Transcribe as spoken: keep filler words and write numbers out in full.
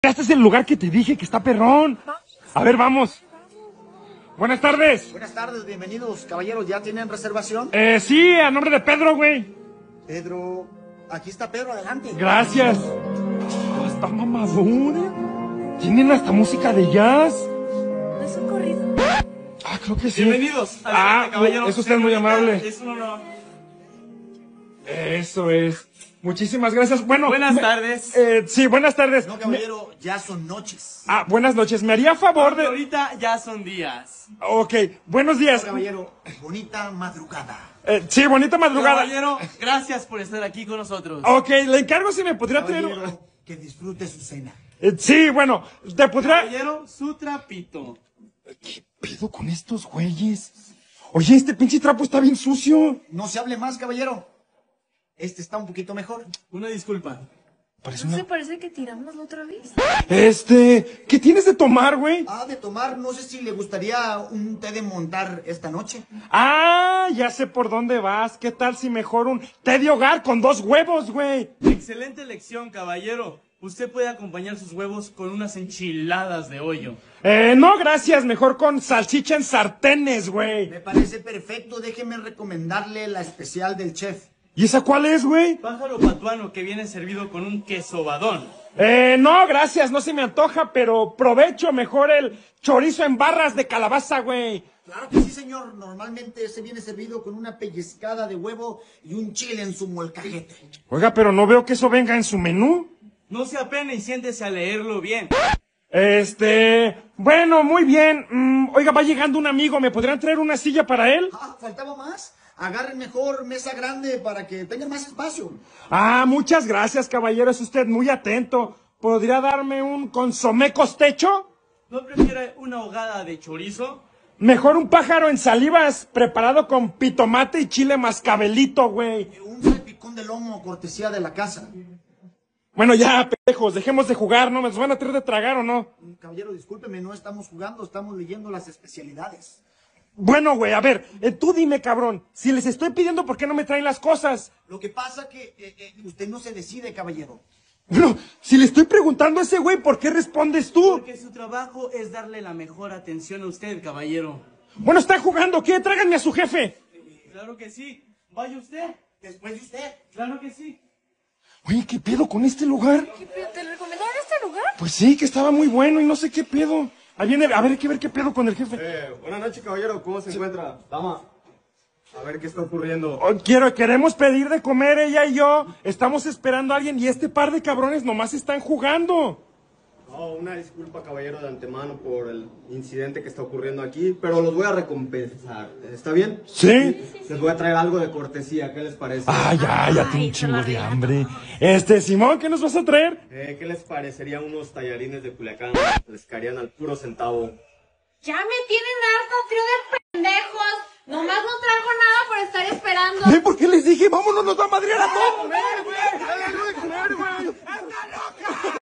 Este es el lugar que te dije que está perrón. A ver, vamos. Buenas tardes. Buenas tardes, bienvenidos, caballeros. ¿Ya tienen reservación? Eh, sí, a nombre de Pedro, güey. Pedro, aquí está Pedro, adelante. Gracias. Oh, está mamadura. Tienen hasta música de jazz. ¿No es un corrido? Ah, creo que sí. Bienvenidos. Ah, caballero. eso usted es muy amable. Es un honor. Eso es. Muchísimas gracias. Bueno. Buenas me, tardes. Eh, sí, buenas tardes. No, caballero, me... ya son noches. Ah, buenas noches. ¿Me haría favor de...? Ahorita ya son días. Ok, buenos días. No, caballero, bonita madrugada. Eh, sí, bonita madrugada. Caballero, gracias por estar aquí con nosotros. Ok, le encargo si me podría Caballero, traer... que disfrute su cena. Eh, sí, bueno, te podría... Caballero, su trapito. ¿Qué pedo con estos güeyes? Oye, este pinche trapo está bien sucio. No se hable más, caballero. Este está un poquito mejor. Una disculpa. Parece ¿No una... se parece que tiramos la otra vez? Este... ¿Qué tienes de tomar, güey? Ah, de tomar, no sé si le gustaría un té de montar esta noche. Ah, ya sé por dónde vas. ¿Qué tal si mejor un té de hogar con dos huevos, güey? Excelente elección, caballero. Usted puede acompañar sus huevos con unas enchiladas de hoyo. Eh, no, gracias. Mejor con salchicha en sartenes, güey. Me parece perfecto, déjeme recomendarle la especial del chef. ¿Y esa cuál es, güey? Pájaro patuano que viene servido con un queso badón. Eh, no, gracias. No se me antoja, pero provecho mejor el chorizo en barras de calabaza, güey. Claro que sí, señor. Normalmente se viene servido con una pellizcada de huevo y un chile en su molcajete. Oiga, pero no veo que eso venga en su menú. No se apene y siéntese a leerlo bien. Este... Bueno, muy bien. Mm, oiga, va llegando un amigo. ¿Me podrían traer una silla para él? Ah, ¿faltaba más? Agarren mejor mesa grande para que tengan más espacio. Ah, muchas gracias, caballero. Es usted muy atento. ¿Podría darme un consomé costecho? ¿No prefiere una ahogada de chorizo? Mejor un pájaro en salivas preparado con pitomate y chile mascabelito, güey. Un salpicón de lomo, cortesía de la casa. Bueno, ya, pendejos, dejemos de jugar, ¿no? ¿Me los van a traer de tragar o no? Caballero, discúlpeme, no estamos jugando, estamos leyendo las especialidades. Bueno, güey, a ver, eh, tú dime, cabrón, si les estoy pidiendo, ¿por qué no me traen las cosas? Lo que pasa que eh, eh, usted no se decide, caballero. Bueno, si le estoy preguntando a ese güey, ¿por qué respondes tú? Porque su trabajo es darle la mejor atención a usted, caballero. Bueno, están jugando, ¿qué? Tráiganme a su jefe. Claro que sí. Vaya usted. Después de usted. Claro que sí. Oye, ¿qué pedo con este lugar? ¿Qué pedo? ¿Te recomendaron este lugar? Pues sí, que estaba muy bueno y no sé qué pedo. Ahí viene, a ver, hay que ver qué pedo con el jefe. Eh, buenas noches, caballero. ¿Cómo se encuentra? Dama. A ver qué está ocurriendo. Oh, quiero, queremos pedir de comer ella y yo. Estamos esperando a alguien y este par de cabrones nomás están jugando. No, una disculpa, caballero, de antemano por el incidente que está ocurriendo aquí, pero los voy a recompensar. ¿Está bien? ¿Sí? Les voy a traer algo de cortesía. ¿Qué les parece? Ah, ya, ya tengo un chingo de hambre. Este, Simón, ¿qué nos vas a traer? Eh, ¿Qué les parecería unos tallarines de Culiacán? Les caerían al puro centavo. Ya me tienen harto, trío de pendejos. Nomás no traigo nada por estar esperando. ¿Ven por qué les dije? Vámonos, nos va a madrear a todos.